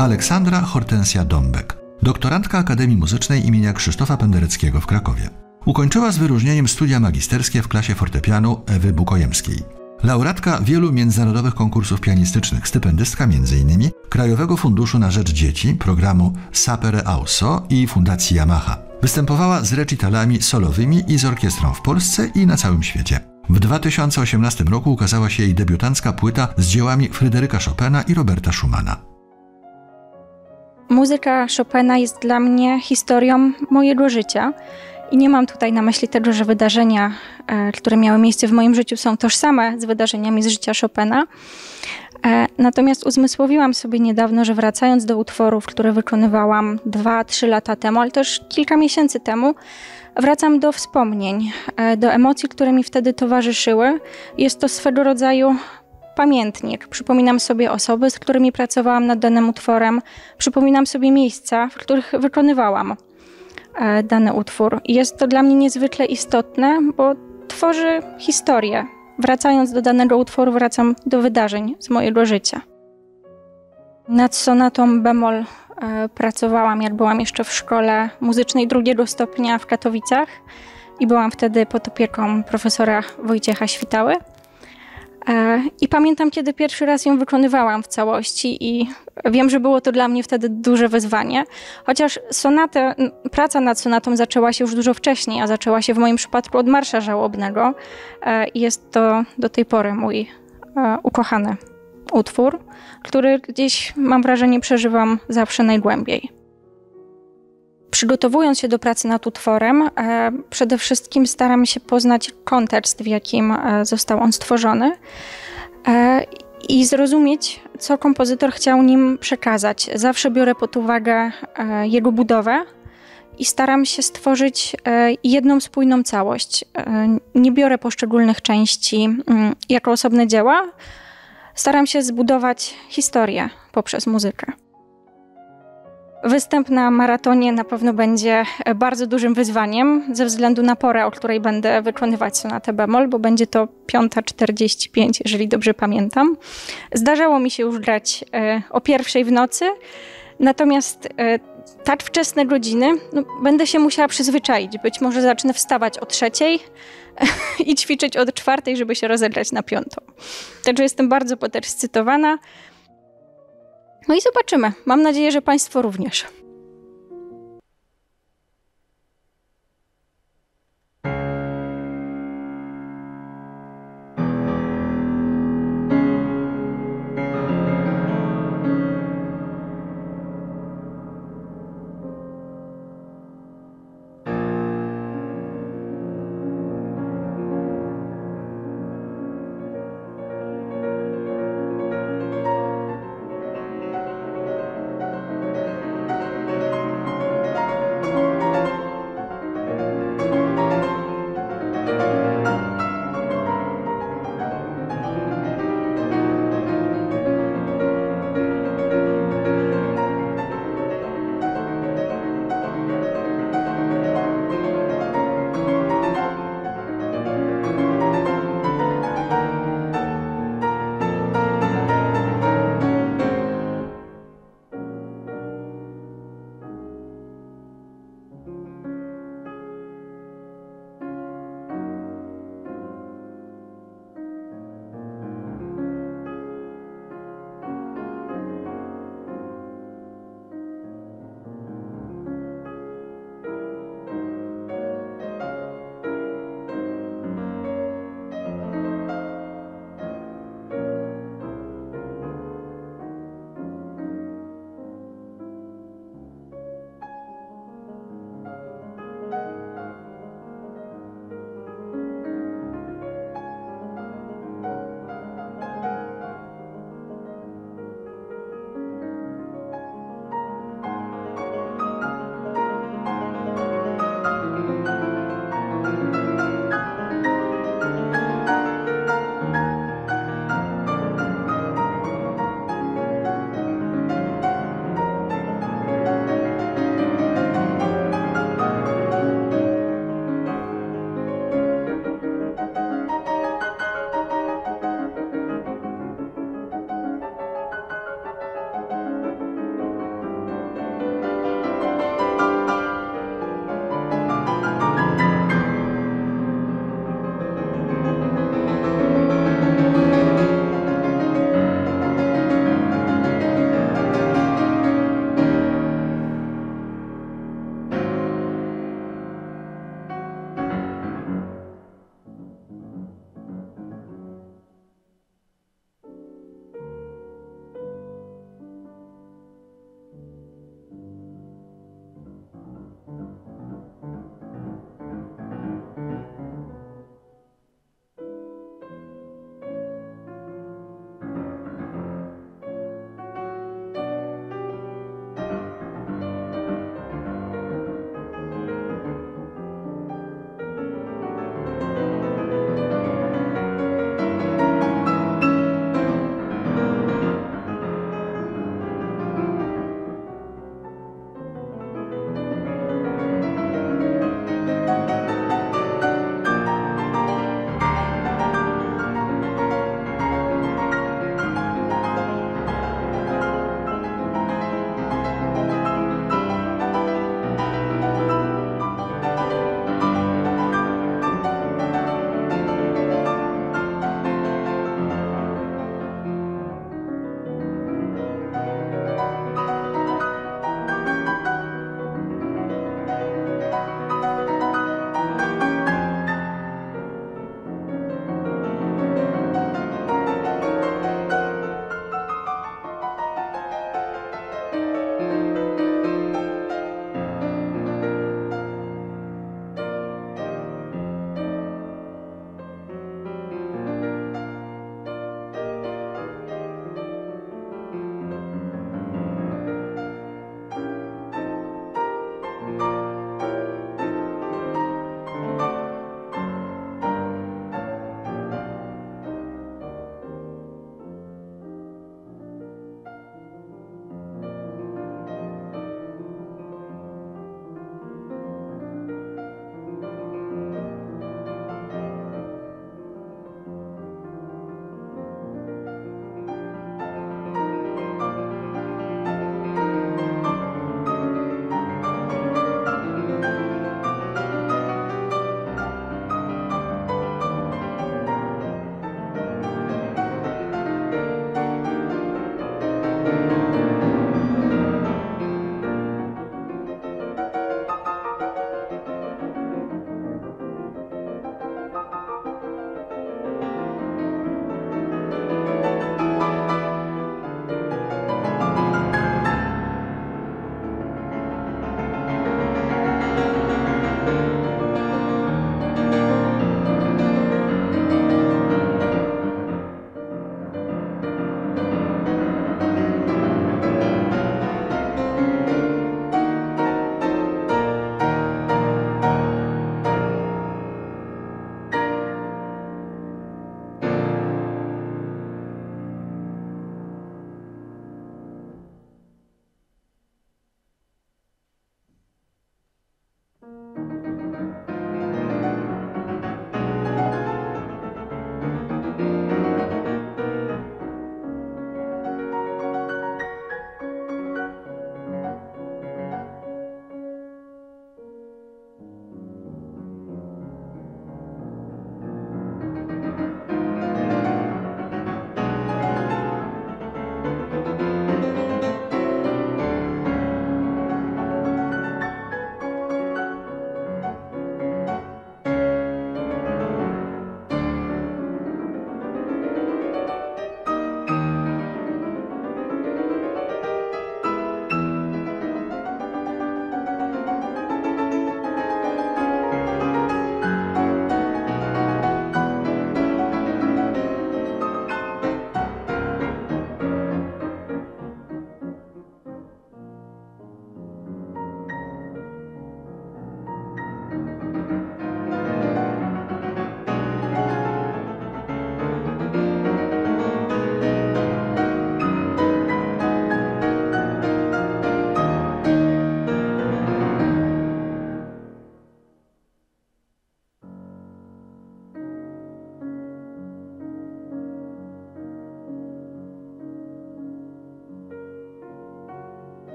Aleksandra Hortensja Dąbek, doktorantka Akademii Muzycznej imienia Krzysztofa Pendereckiego w Krakowie. Ukończyła z wyróżnieniem studia magisterskie w klasie fortepianu Ewy Bukojemskiej. Laureatka wielu międzynarodowych konkursów pianistycznych, stypendystka m.in. Krajowego Funduszu na Rzecz Dzieci, programu Sapere Auso i Fundacji Yamaha. Występowała z recitalami solowymi i z orkiestrą w Polsce i na całym świecie. W 2018 roku ukazała się jej debiutancka płyta z dziełami Fryderyka Chopina i Roberta Schumana. Muzyka Chopina jest dla mnie historią mojego życia. I nie mam tutaj na myśli tego, że wydarzenia, które miały miejsce w moim życiu, są tożsame z wydarzeniami z życia Chopina. Natomiast uzmysłowiłam sobie niedawno, że wracając do utworów, które wykonywałam 2-3 lata temu, ale też kilka miesięcy temu, wracam do wspomnień, do emocji, które mi wtedy towarzyszyły. Jest to swego rodzaju pamiętnik. Przypominam sobie osoby, z którymi pracowałam nad danym utworem. Przypominam sobie miejsca, w których wykonywałam dany utwór. Jest to dla mnie niezwykle istotne, bo tworzy historię. Wracając do danego utworu, wracam do wydarzeń z mojego życia. Nad sonatą bemol pracowałam, jak byłam jeszcze w szkole muzycznej 2. stopnia w Katowicach i byłam wtedy pod opieką profesora Wojciecha Świtały. I pamiętam, kiedy pierwszy raz ją wykonywałam w całości i wiem, że było to dla mnie wtedy duże wyzwanie. Chociaż praca nad sonatą zaczęła się już dużo wcześniej, a zaczęła się w moim przypadku od marsza żałobnego. Jest to do tej pory mój ukochany utwór, który gdzieś, mam wrażenie, przeżywam zawsze najgłębiej. Przygotowując się do pracy nad utworem, przede wszystkim staram się poznać kontekst, w jakim został on stworzony i zrozumieć, co kompozytor chciał nim przekazać. Zawsze biorę pod uwagę jego budowę i staram się stworzyć jedną spójną całość. Nie biorę poszczególnych części jako osobne dzieła. Staram się zbudować historię poprzez muzykę. Występ na maratonie na pewno będzie bardzo dużym wyzwaniem ze względu na porę, o której będę wykonywać sonatę bemol, bo będzie to 5:45, jeżeli dobrze pamiętam. Zdarzało mi się już grać o 1:00 w nocy, natomiast tak wczesne godziny będę się musiała przyzwyczaić. Być może zacznę wstawać o 3:00 i ćwiczyć od 4:00, żeby się rozegrać na 5:00. Także jestem bardzo podekscytowana. No i zobaczymy. Mam nadzieję, że Państwo również.